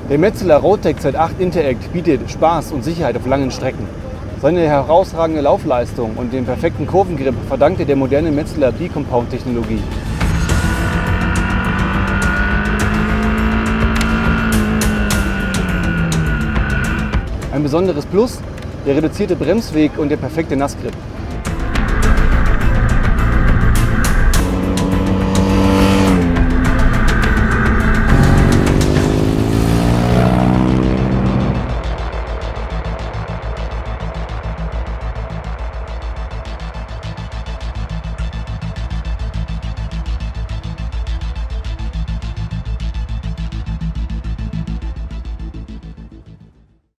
Der Metzeler Roadtec Z8 Interact bietet Spaß und Sicherheit auf langen Strecken. Seine herausragende Laufleistung und den perfekten Kurvengrip verdankt er der modernen Metzeler B-Compound-Technologie. Ein besonderes Plus: der reduzierte Bremsweg und der perfekte Nassgrip.